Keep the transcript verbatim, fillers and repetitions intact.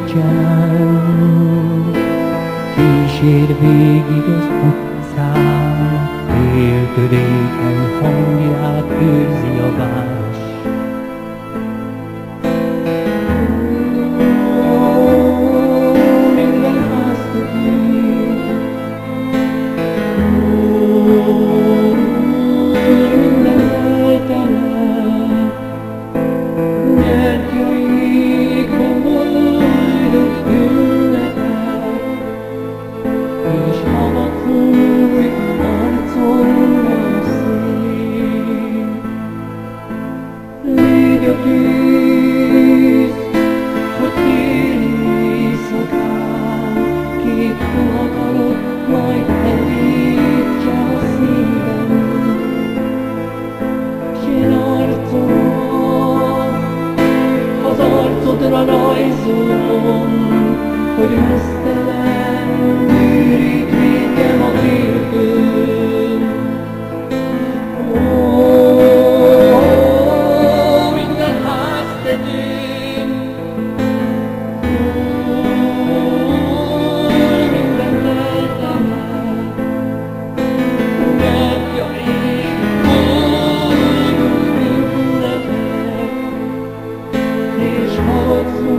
csend, kísér végig az utcán, féltörékeny hangját őrzi a vás. Minden háztat nyíl, minden elterel, gyertyaikban boldog ünnepel, és hava fúj arcomra szél. Légy a kész, hogy téli éjszakán, két fiatalot majd elítsa a szívem, s én arcomat az arcodra rajzolom, hogy mesztelen gyűrik végem a vértől. Ó, minden háztetőn, minden eltemel, gyertyaik boldog ünnepel, és havazó